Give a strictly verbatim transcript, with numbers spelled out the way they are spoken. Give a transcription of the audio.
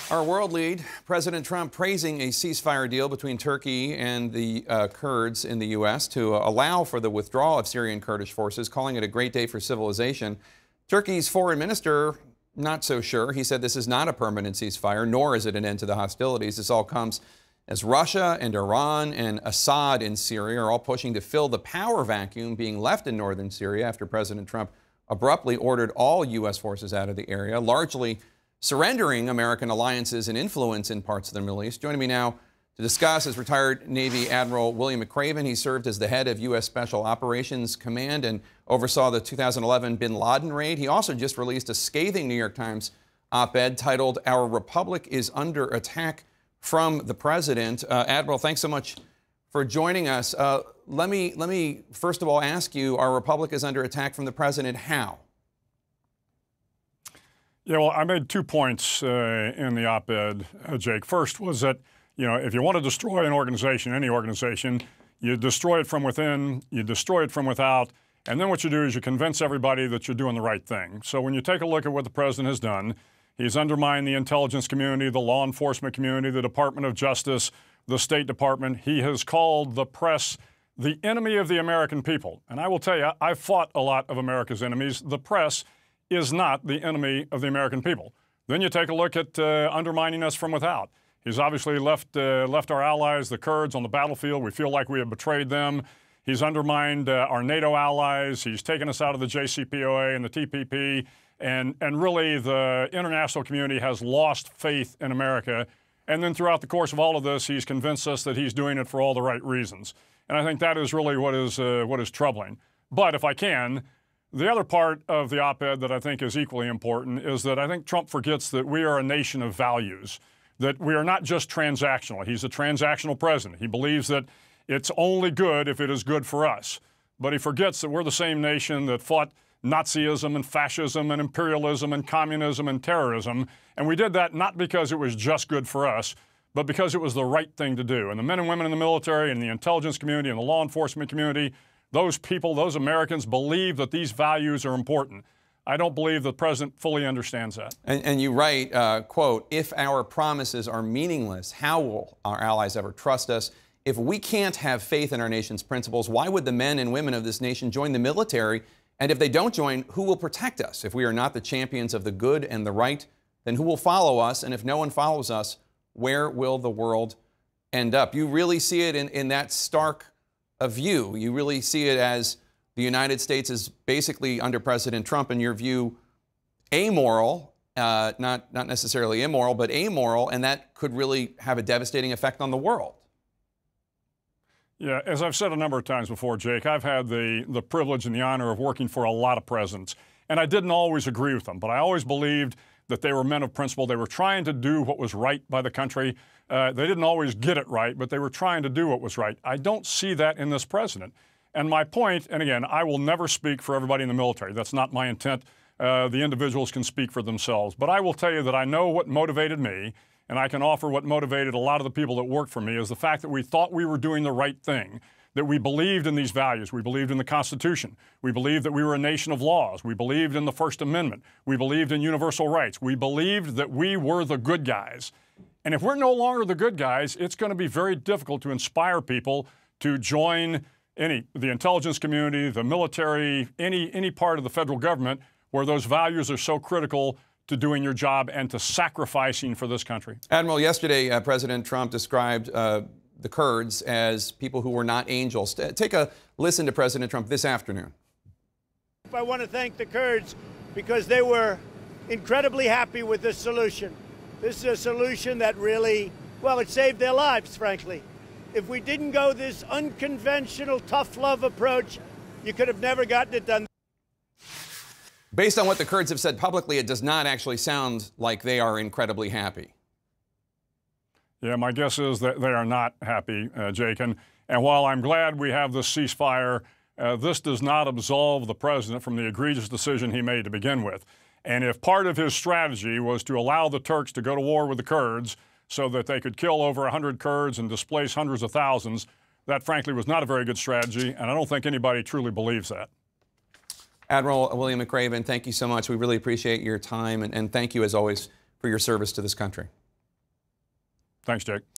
Our world lead, President Trump praising a ceasefire deal between Turkey and the uh, Kurds in the U S to uh, allow for the withdrawal of Syrian Kurdish forces, calling it a great day for civilization. Turkey's foreign minister, not so sure. He said this is not a permanent ceasefire, nor is it an end to the hostilities. This all comes as Russia and Iran and Assad in Syria are all pushing to fill the power vacuum being left in northern Syria after President Trump abruptly ordered all U S forces out of the area, largely surrendering American alliances and influence in parts of the Middle East. Joining me now to discuss is retired Navy Admiral William McRaven. He served as the head of U S Special Operations Command and oversaw the two thousand eleven bin Laden raid. He also just released a scathing New York Times op-ed titled, "Our Republic is Under Attack from the President." Uh, Admiral, thanks so much for joining us. Uh, let me, let me first of all ask you, our Republic is under attack from the President. How? Yeah, well, I made two points uh, in the op-ed, uh, Jake. First was that, you know, if you want to destroy an organization, any organization, you destroy it from within, you destroy it from without, and then what you do is you convince everybody that you're doing the right thing. So when you take a look at what the president has done, he's undermined the intelligence community, the law enforcement community, the Department of Justice, the State Department. He has called the press the enemy of the American people. And I will tell you, I've fought a lot of America's enemies. The press is not the enemy of the American people. Then you take a look at uh, undermining us from without. He's obviously left, uh, left our allies, the Kurds, on the battlefield. We feel like we have betrayed them. He's undermined uh, our NATO allies. He's taken us out of the J C P O A and the T P P. And, and really, the international community has lost faith in America. And then throughout the course of all of this, he's convinced us that he's doing it for all the right reasons. And I think that is really what is, uh, what is troubling. But if I can, the other part of the op-ed that I think is equally important is that I think Trump forgets that we are a nation of values, that we are not just transactional. He's a transactional president. He believes that it's only good if it is good for us. But he forgets that we're the same nation that fought Nazism and fascism and imperialism and communism and terrorism. And we did that not because it was just good for us, but because it was the right thing to do. And the men and women in the military and the intelligence community and the law enforcement community, those people, those Americans believe that these values are important. I don't believe the president fully understands that. And, and you write, uh, quote, "If our promises are meaningless, how will our allies ever trust us? If we can't have faith in our nation's principles, why would the men and women of this nation join the military? And if they don't join, who will protect us? If we are not the champions of the good and the right, then who will follow us? And if no one follows us, where will the world end up?" You really see it in, in that stark a view. You really see it as the United States is basically, under President Trump, in your view, amoral, uh, not, not necessarily immoral, but amoral, and that could really have a devastating effect on the world. Yeah, as I've said a number of times before, Jake, I've had the, the privilege and the honor of working for a lot of presidents, and I didn't always agree with them, but I always believed that they were men of principle. They were trying to do what was right by the country. Uh, they didn't always get it right, but they were trying to do what was right. I don't see that in this president. And my point, and again, I will never speak for everybody in the military. That's not my intent. Uh, the individuals can speak for themselves. But I will tell you that I know what motivated me, and I can offer what motivated a lot of the people that worked for me, is the fact that we thought we were doing the right thing, that we believed in these values. We believed in the Constitution. We believed that we were a nation of laws. We believed in the First Amendment. We believed in universal rights. We believed that we were the good guys. And if we're no longer the good guys, it's going to be very difficult to inspire people to join any, the intelligence community, the military, any, any part of the federal government where those values are so critical to doing your job and to sacrificing for this country. Admiral, yesterday uh, President Trump described uh, the Kurds as people who were not angels. Take a listen to President Trump this afternoon. I want to thank the Kurds because they were incredibly happy with this solution. This is a solution that really, well, it saved their lives, frankly. If we didn't go this unconventional, tough love approach, you could have never gotten it done. Based on what the Kurds have said publicly, it does not actually sound like they are incredibly happy. Yeah, my guess is that they are not happy, uh, Jake. And, and while I'm glad we have this ceasefire, uh, this does not absolve the president from the egregious decision he made to begin with. And if part of his strategy was to allow the Turks to go to war with the Kurds so that they could kill over one hundred Kurds and displace hundreds of thousands, that frankly was not a very good strategy, and I don't think anybody truly believes that. Admiral William McRaven, thank you so much. We really appreciate your time, and, and thank you, as always, for your service to this country. Thanks, Jake.